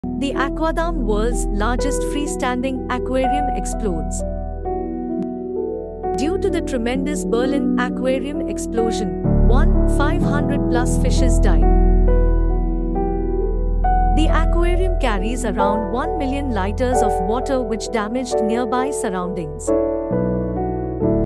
The Aquarium, world's largest freestanding aquarium, explodes. Due to the tremendous Berlin aquarium explosion, 500+ fishes died. The aquarium carries around 1 million liters of water which damaged nearby surroundings.